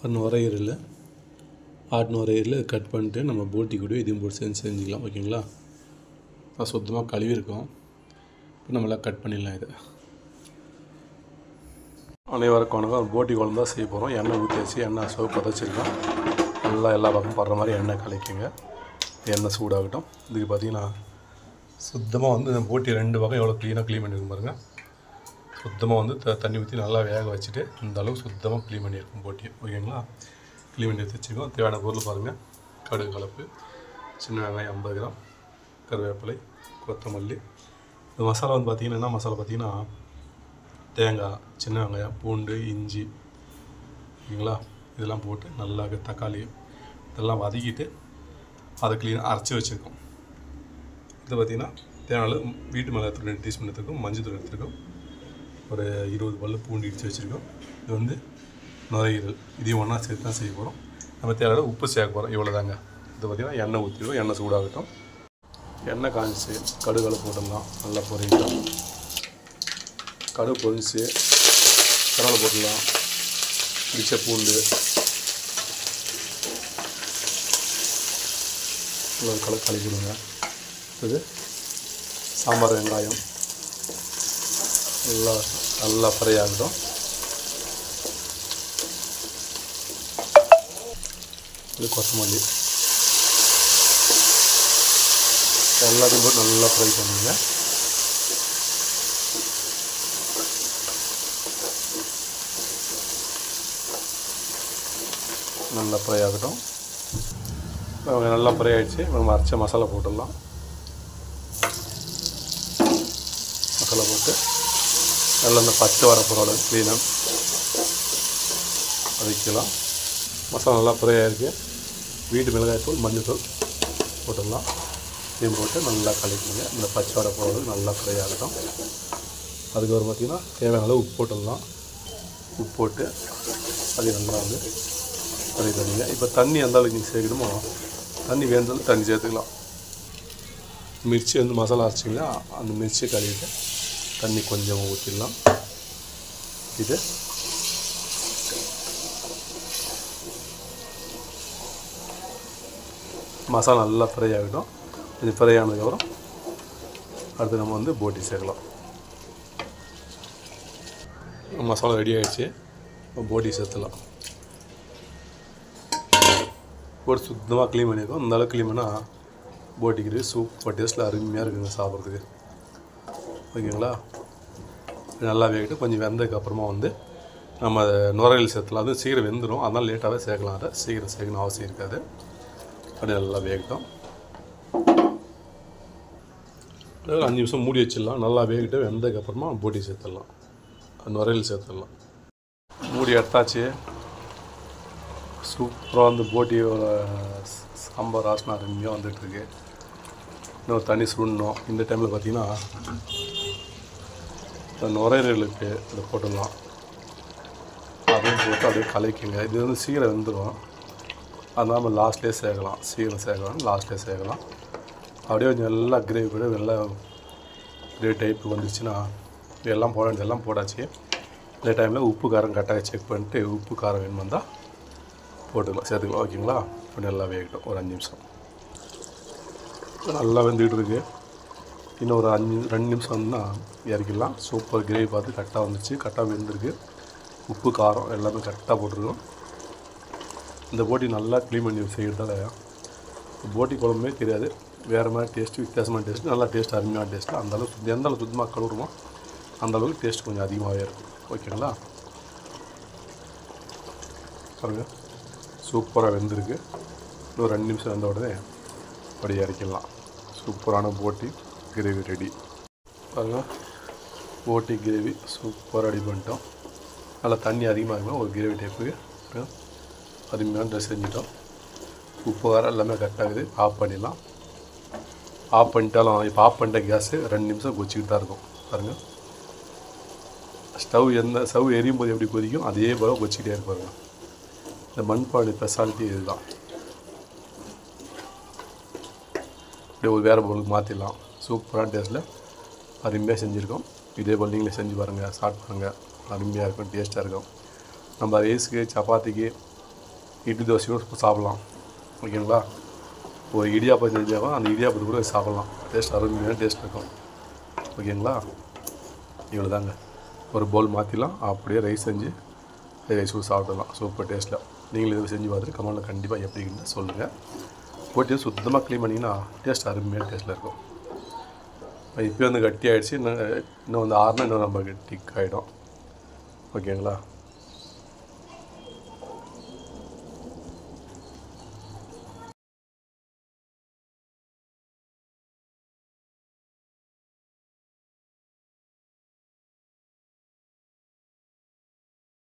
நுரையீரல் ஆட்டு நுரையீரல் கட் பண்ணிட்டு நம்ம போட்டி கூட இதையும் போட்டு செஞ்சுக்கலாம். ஓகேங்களா? அது சுத்தமாக கழுவி இருக்கும். இப்போ நம்மளாம் கட் பண்ணிடலாம். இது அனைவருக்கும் வணக்கம். போட்டி குழம்பு தான் செய்ய போகிறோம். எண்ணெய் ஊற்றி வச்சு எண்ணெய் சோப்பு பதச்சிருக்கோம். நல்லா எல்லா பக்கமும் படுற மாதிரி எண்ணெய் கலக்கிங்க. எண்ணெய் சூடாகட்டும். இதுக்கு பார்த்திங்கன்னா சுத்தமாக இந்த போட்டி 2 பக்கம் எவ்வளோ க்ளீன் பண்ணியிருக்கும் பாருங்கள். சுத்தமாக தண்ணி ஊற்றி நல்லா வேக வச்சுட்டு இந்த அளவுக்கு சுத்தமாக க்ளீன் பண்ணியிருக்கும் போட்டி. ஓகேங்களா? க்ளீன் பண்ணி எடுத்து வச்சுக்கோம். தேவையான பொருள் பாருங்கள். கடுகு கலப்பு, சின்ன வெங்காயம் 50 கிராம், கருவேப்பிலை, கொத்தமல்லி. இந்த மசாலா பார்த்திங்கன்னா என்ன மசாலா பார்த்திங்கன்னா தேங்காய், சின்ன வெங்காயம், பூண்டு, இஞ்சி, ஓகேங்களா? இதெல்லாம் போட்டு நல்லா தக்காளி இதெல்லாம் வதக்கிட்டு அதை க்ளீனாக அரைச்சி வச்சுருக்கோம். இது பார்த்திங்கன்னா தேவையான வீட்டு மிளகாத்தூள் 2 டீஸ்பூன் எடுத்துருக்கோம். மஞ்சள் எடுத்துருக்கோம். ஒரு 20 பல்லு பூண்டு இடித்து வச்சுருக்கோம். இது நுரையீரல். இதையும் ஒன்றா சேர்த்து தான் செய்ய போகிறோம். நம்ம தேவையான உப்பு சேர்க்க போகிறோம். இவ்வளோ தாங்க. இது பார்த்திங்கன்னா எண்ணெய் ஊற்றிடுவோம். எண்ணெய் சூடாகட்டும். எண்ணெய் காஞ்சிச்சு கடுகளை போட்டுடலாம். நல்லா பொரியிட்டோம். கடுகு பொரிச்சு கடலை போட்டுடலாம். இடித்த பூண்டு கலக்கிடுங்க. இது சாம்பார் வெங்காயம் நல்லா ஃப்ரை ஆகட்டும். இது கொத்தமல்லி எல்லாத்தையும் போட்டு நல்லா ஃப்ரை பண்ணுங்க. நல்லா ஃப்ரை ஆகட்டும். நல்லா ஃப்ரை ஆகிடுச்சு. நம்ம அரைச்ச மசாலா போட்டுடலாம். மசாலா போட்டு நல்லா இந்த பச்சை வர போகிற அளவுக்கு க்ளீனாக வதக்கலாம். மசாலா நல்லா ஃப்ரை ஆகிருக்கு. வீட்டு மிளகாய்த்தூள், மஞ்சள்தூள் போட்டுடலாம். இதையும் போட்டு நல்லா கலக்கிங்க. இந்த பச்சை வர போகிறது நல்லா ஃப்ரை ஆகட்டும். அதுக்கப்புறம் பார்த்திங்கன்னா தேவையான அளவு உப்பு போட்டுடலாம். உப்பு போட்டு அது நல்லா ஃப்ரை பண்ணிங்க. இப்போ தண்ணி எந்த அளவுக்கு நீங்கள் சேர்க்கணுமோ தண்ணி வேணும்னாலும் தண்ணி சேர்த்துக்கலாம். மிர்ச்சி மசாலா அரைச்சிங்களா அந்த மிர்ச்சியை கழுவிட்டு தண்ணி கொஞ்சம் ஊற்றிடலாம். இது மசாலா நல்லா ஃப்ரை ஆகிடும். கொஞ்சம் ஃப்ரை ஆனதுக்கப்புறம் அடுத்து நம்ம போட்டி சேர்க்கலாம். மசாலா ரெடி ஆகிடுச்சு. போட்டி சேர்த்துலாம். போட்டு சுத்தமாக க்ளீன் பண்ணியிருக்கோம். இந்த அளவுக்கு க்ளீன் பண்ணால் போட்டிக்கு சூப்பர் டேஸ்ட்டில் அருமையாக இருக்குங்க சாப்பிட்றதுக்கு. ஓகேங்களா? நல்லா வேகிட்டு கொஞ்சம் வெந்ததுக்கப்புறமா நம்ம நுரையீரல் சேர்த்துலாம். அது சீக்கிரம் வெந்துடும். அதனால் லேட்டாகவே சேர்க்கலாம். அதை சீக்கிரம் சேர்க்கணும் அவசியம் இருக்காது. அப்படி நல்லா வேகட்டும். ஒரு 5 நிமிஷம் மூடி வச்சிடலாம். நல்லா வேகிட்டு வெந்ததுக்கப்புறமா போட்டி சேர்த்துடலாம். நுரையீரல் சேர்த்துடலாம். மூடி எடுத்தாச்சு. சூப்பராக போட்டியோட சாம்பார் வாசனை அருமையாக வந்துட்டுருக்கு. இன்னும் தண்ணி சுடணும். இந்த டைமில் பார்த்திங்கன்னா நுரையீரலுக்கு இதை போட்டுடலாம். அதையும் போட்டு அப்படியே கலக்கிங்க. இது சீக்கிரம் வெந்துடும். அதனால் நம்ம லாஸ்ட்லேயே சேர்க்கலாம். சீக்கிரம் சேர்க்கலாம், லாஸ்ட்லேயே சேர்க்கலாம். அப்படியே கொஞ்சம் நல்லா கிரேவி கூட நல்லா கிரேவி டைப்புக்கு வந்துச்சுன்னா எல்லாம் போட வேண்டியதெல்லாம் போட்டாச்சு. இந்த டைமில் உப்பு காரம் கரெக்டாக செக் பண்ணிட்டு உப்பு காரம் வேணும் வந்தால் போட்டுக்கலாம், சேர்த்துக்கலாம். ஓகேங்களா? இப்போ நல்லா வேகட்டும். ஒரு 5 நிமிஷம் நல்லா வெந்துக்கிட்டு இருக்குது. இன்னும் ஒரு 2 நிமிஷம் இறக்கிடலாம். சூப்பர் கிரேவி பார்த்து கரெக்டாக வந்துச்சு. கரெக்டாக வெந்திருக்கு. உப்பு காரம் எல்லாமே கரெக்டாக போட்டிருக்கோம். இந்த போட்டி நல்லா க்ளீன் பண்ணி செய்கிறதால போட்டி குழம்புமே தெரியாது. வேறு மாதிரி டேஸ்ட்டு, வித்தியாசமான டேஸ்ட்டு, நல்லா டேஸ்ட், அருமையான டேஸ்ட்டு. அந்தளவுக்கு எந்த அளவுக்கு சுத்தமாக கழுவுறோமோ அந்தளவுக்கு டேஸ்ட் கொஞ்சம் அதிகமாகவே இருக்கும். ஓகேங்களா? பாருங்கள் சூப்பராக வெந்திருக்கு. இன்னும் 2 நிமிஷம் வெந்த உடனே அப்படியே இறக்கிடலாம். சூப்பரான போட்டி கிரேவி ரெடி. பாருங்கள் போட்டி கிரேவி சூப்பராக ரெடி பண்ணிட்டோம். நல்லா தண்ணி அதிகமாக இருக்கும். ஒரு கிரேவி டைப்புக்கு அருமையான ட்ரெஸ் செஞ்சிட்டோம். உப்பு வேறு எல்லாமே கரெக்டாகுது. ஆஃப் பண்ணிடலாம். ஆஃப் பண்ணிட்டாலும் இப்போ ஆஃப் பண்ணிட்ட கேஸு 2 நிமிஷம் கொச்சிக்கிட்டு தான் இருக்கும். பாருங்கள் ஸ்டவ் எரியும் போது எப்படி கொதிக்கும் அதே போல் கொச்சிக்கிட்டே இருப்பாருங்க. இந்த மண்பானை ஸ்பெஷாலிட்டி இதுதான். அப்படியே ஒரு வேறு பொருளுக்கு மாற்றிடலாம். சூப்பரான டேஸ்ட்டில் அருமையாக செஞ்சுருக்கோம். இதே போல் நீங்களே செஞ்சு பாருங்கள், ஸ்டார்ட் பண்ணுங்கள். அருமையாக இருக்கும், டேஸ்ட்டாக இருக்கும். நம்ம ரைஸுக்கு, சப்பாத்திக்கு, இட்லி தோசையும் சாப்பிட்லாம். ஓகேங்களா? ஒரு இடியாப்பம் செஞ்சாலும் அந்த இடியாப்பத்து கூட சாப்பிட்லாம். டேஸ்ட் அருமையான டேஸ்ட் இருக்கும். ஓகேங்களா? இவ்வளோ தாங்க. ஒரு பவுல் மாற்றிலாம், அப்படியே ரைஸ் செஞ்சு ரைஸ் கூட சாப்பிடலாம். சூப்பர் டேஸ்ட்டில். நீங்களும் இதை செஞ்சு பார்த்துட்டு கமெண்ட்டில் கண்டிப்பாக எப்படின்னு சொல்லுங்கள். போட்டு சுத்தமாக க்ளீன் பண்ணிங்கன்னா டேஸ்ட் அருமையான டேஸ்ட்டில் இருக்கும். இப்போ வந்து கட்டி ஆகிடுச்சு. இன்னும் வந்து ஆறுனா இன்னும் நம்ம கட்டி ஆகிடும். ஓகேங்களா?